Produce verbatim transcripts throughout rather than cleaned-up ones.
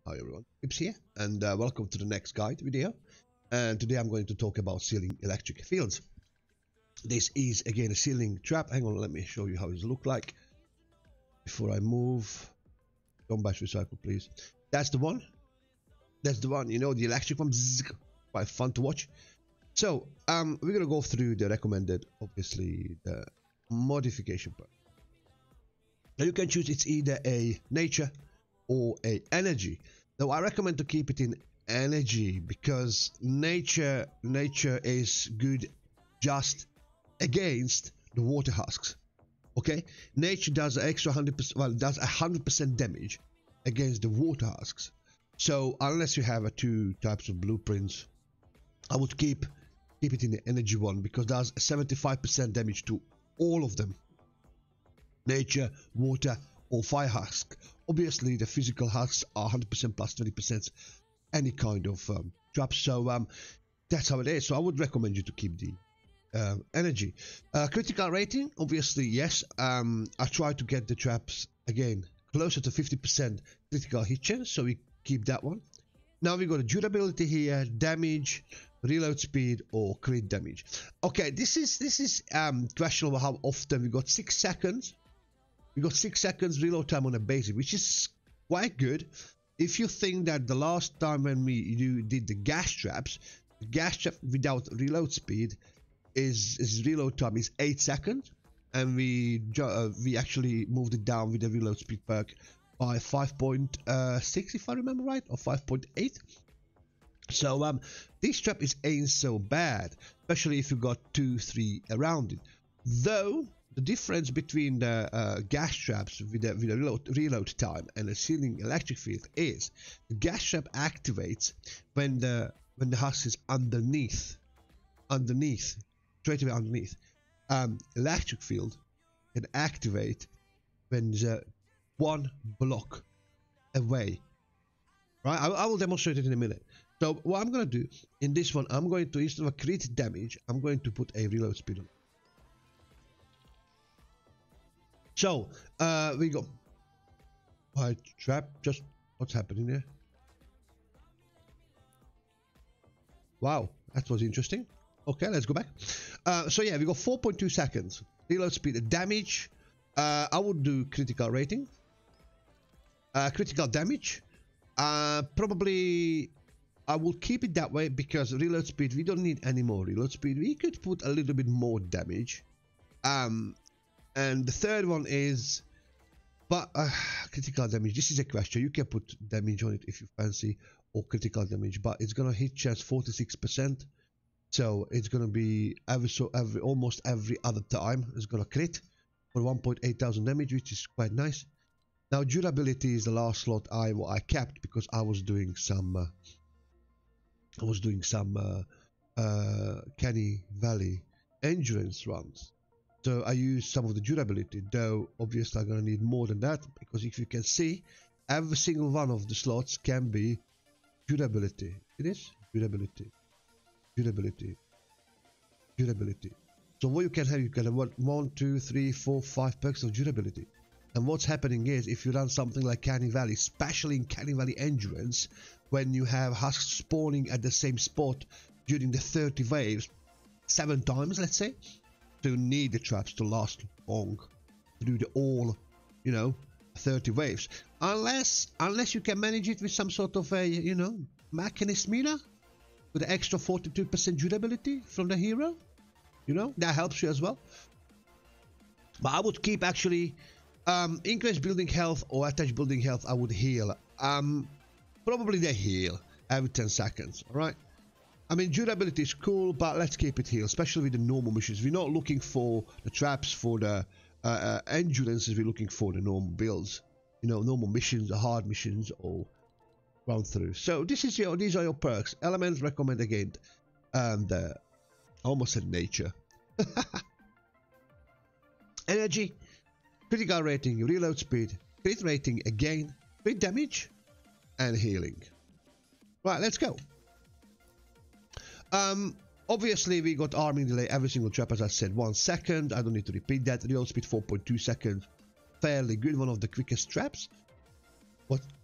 Hi everyone, Ips here, and uh, welcome to the next guide video. And today I'm going to talk about sealing electric fields. This is again a sealing trap. Hang on, let me show you how it looks like before I move. Don't bash recycle, please. That's the one. That's the one. You know, the electric one. Zzz, quite fun to watch. So um, we're gonna go through the recommended, obviously the modification part. Now you can choose. It's either a nature or a energy. Though I recommend to keep it in energy because nature nature is good just against the water husks. Okay, nature does an extra hundred percent. Well, does a hundred percent damage against the water husks. So unless you have a two types of blueprints, I would keep keep it in the energy one because does seventy-five percent damage to all of them. Nature, water, or fire husk. Obviously, the physical husks are one hundred percent plus twenty percent any kind of um, trap. So um, that's how it is. So I would recommend you to keep the uh, energy. Uh, critical rating, obviously, yes. Um, I try to get the traps again closer to fifty percent critical hit chance, so we keep that one. Now we got a durability here, damage, reload speed, or crit damage. Okay, this is this is um, questionable how often. We got six seconds. We got six seconds reload time on a basic, which is quite good. If you think that the last time when we do, did the gas traps, the gas trap without reload speed is, is reload time is eight seconds, and we uh, we actually moved it down with the reload speed perk by five point six, if I remember right, or five point eight. So um, this trap is ain't so bad, especially if you got two, three around it. Though the difference between the uh, gas traps with the, with the reload, reload time and a sealing electric field is the gas trap activates when the when the husk is underneath, underneath, straight away underneath. Um, electric field can activate when the one block away. Right, I, I will demonstrate it in a minute. So what I'm going to do in this one, I'm going to, instead of a crit damage, I'm going to put a reload speed on. So, uh, we go. White trap, just what's happening there? Wow, that was interesting. Okay, let's go back. Uh, so yeah, we got four point two seconds. Reload speed, damage. Uh, I would do critical rating. Uh, critical damage. Uh, probably, I will keep it that way because reload speed, we don't need any more reload speed. We could put a little bit more damage. Um... And the third one is, but uh, critical damage. This is a question. You can put damage on it if you fancy, or critical damage, but it's gonna hit chance forty-six percent. So it's gonna be every so every almost every other time it's gonna crit for one point eight thousand damage, which is quite nice. Now durability is the last slot I I kept because I was doing some uh, I was doing some uh, uh, Canny Valley endurance runs. So I use some of the durability, though obviously I'm going to need more than that, because if you can see, every single one of the slots can be durability. It is durability, durability, durability. So what you can have, you can have one, one, two, three, four, five perks of durability. And what's happening is, if you run something like Canny Valley, especially in Canny Valley Endurance, when you have husks spawning at the same spot during the thirty waves, seven times, let's say, to need the traps to last long through the all, you know, thirty waves, unless unless you can manage it with some sort of a, you know, Machinist Mina with the extra forty-two percent durability from the hero, you know, that helps you as well. But I would keep actually um increase building health or attach building health. I would heal, um probably the heal every ten seconds. All right, I mean, durability is cool, but let's keep it here, especially with the normal missions. We're not looking for the traps for the uh, uh, endurances, we're looking for the normal builds. You know, normal missions, the hard missions, or run through. So this is your, these are your perks. Elements recommend again, and uh, I almost said nature. Energy, critical rating, reload speed, crit rating again, crit damage, and healing. Right, let's go. Um, obviously we got arming delay every single trap, as I said, one second. I don't need to repeat that. Reload speed four point two seconds, fairly good, one of the quickest traps. What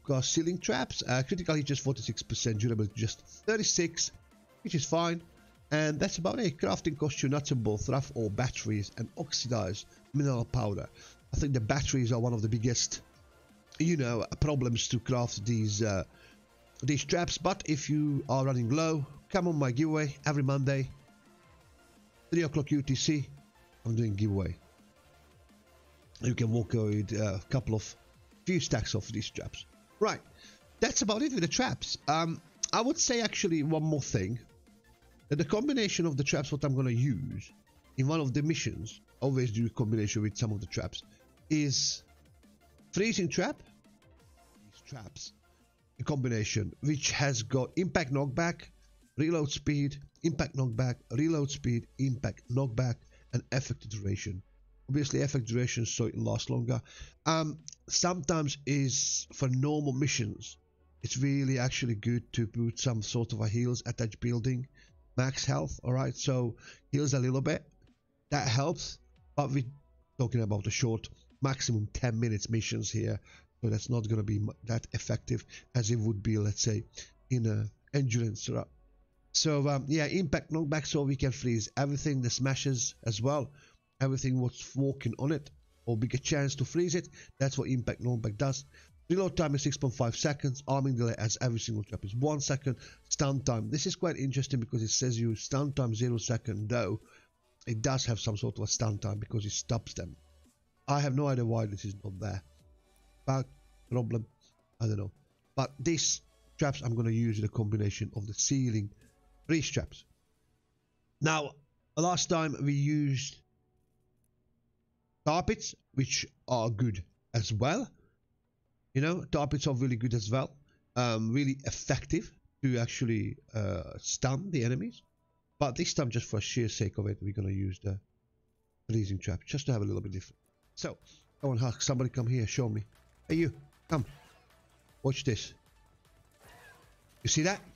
got ceiling traps. Uh, critical hit just forty-six percent, durability just thirty-six, which is fine. And that's about it. Crafting costs you nuts and bolts, rough ore, batteries, and oxidized mineral powder. I think the batteries are one of the biggest, you know, problems to craft these uh, these traps. But if you are running low, come on my giveaway every Monday, three o'clock U T C. I'm doing giveaway. You can walk away with a couple of few stacks of these traps. Right, that's about it with the traps. Um, I would say actually one more thing. That the combination of the traps what I'm going to use in one of the missions, always do a combination with some of the traps, is freezing trap. These traps, a combination which has got impact knockback, reload speed, impact knockback, reload speed, impact knockback, and effect duration. Obviously effect duration so it lasts longer. Um, sometimes is for normal missions, it's really actually good to put some sort of a heals attached building. Max health, alright, so heals a little bit, that helps, but we're talking about a short, maximum ten minutes missions here, so that's not going to be that effective as it would be, let's say, in a endurance run. So um, yeah, impact knockback, so we can freeze everything, the smashes as well, everything what's walking on it, or bigger chance to freeze it. That's what impact knockback does. Reload time is six point five seconds. Arming delay as every single trap is one second. Stun time. This is quite interesting because it says you stun time zero second, though it does have some sort of a stun time because it stops them. I have no idea why this is not there. Bug, problem, I don't know. But these traps I'm going to use in a combination of the ceiling freeze traps. Now, last time we used tar pits, which are good as well. You know, tar pits are really good as well. Um, really effective to actually uh, stun the enemies. But this time, just for sheer sake of it, we're going to use the freezing trap, just to have a little bit different. So, come on, Husk, somebody come here, show me. Hey, you, come. Watch this. You see that?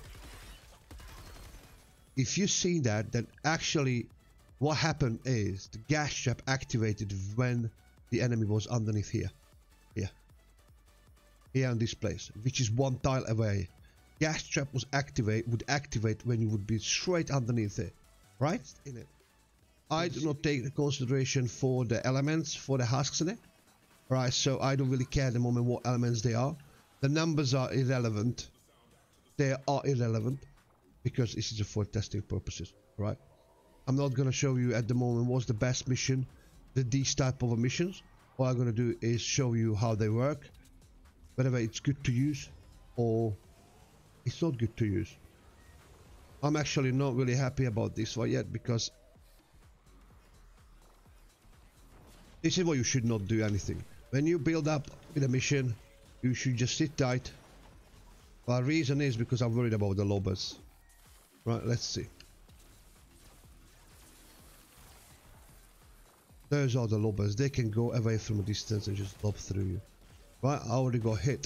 If you see that, then actually what happened is the gas trap activated when the enemy was underneath here. Here. Here in this place, which is one tile away. Gas trap was activate would activate when you would be straight underneath it, right in it. I do not take the consideration for the elements, for the husks in it, right? So I don't really care at the moment what elements they are. The numbers are irrelevant. They are irrelevant because this is for testing purposes, right? I'm not gonna show you at the moment what's the best mission, the these type of missions. What I'm gonna do is show you how they work. Whether it's good to use or it's not good to use. I'm actually not really happy about this one yet because this is what you should not do anything. When you build up with a mission, you should just sit tight. Well, the reason is because I'm worried about the lobbers. Right, let's see. Those are the lobbers. They can go away from a distance and just lob through you. Right, I already got hit.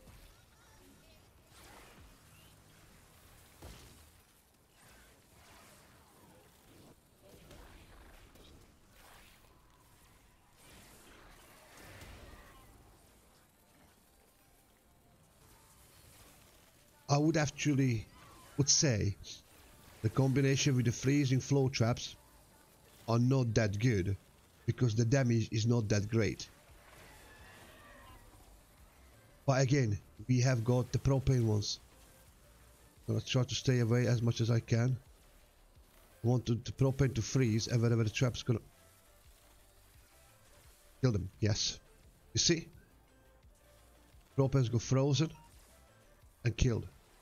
I would actually would say the combination with the freezing flow traps are not that good because the damage is not that great. But again, we have got the propane ones. I'm gonna try to stay away as much as I can. I want to, the propane to freeze and whenever the trap's gonna kill them. Yes. You see? Propanes go frozen and killed.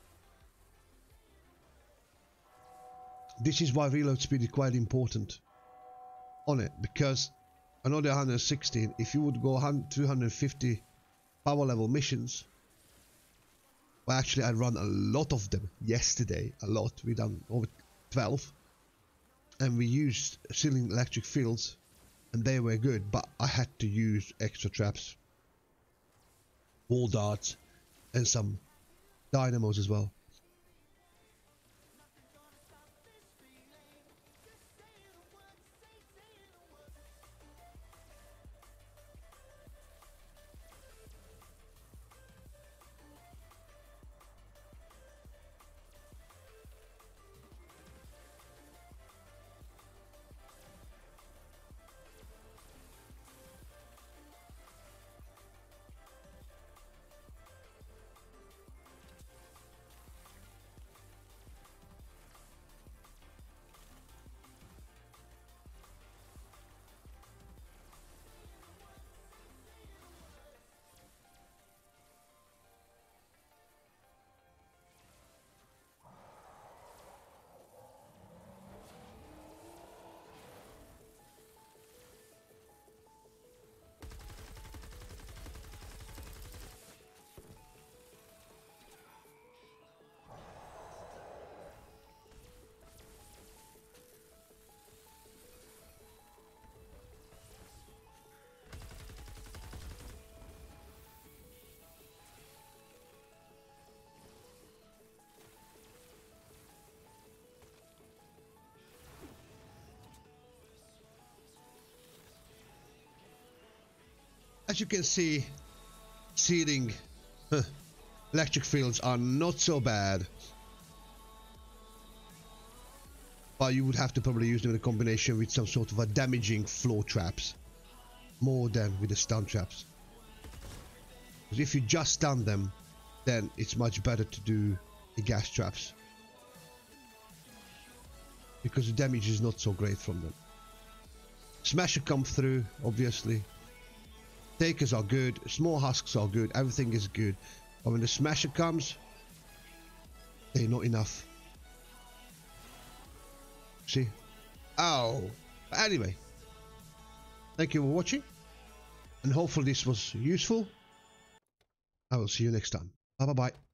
This is why reload speed is quite important on it, because another one hundred sixteen, if you would go two hundred fifty power level missions, well actually I run a lot of them yesterday, a lot, we done over twelve, and we used ceiling electric fields and they were good, but I had to use extra traps, wall darts and some dynamos as well. as you can see, sealing huh, electric fields are not so bad. But you would have to probably use them in a combination with some sort of a damaging floor traps. More than with the stun traps. Because if you just stun them, then it's much better to do the gas traps. Because the damage is not so great from them. Smasher come through, obviously. Takers are good, small husks are good, everything is good. But when the Smasher comes, they're not enough. See? Oh! But anyway. Thank you for watching. And hopefully this was useful. I will see you next time. Bye bye bye.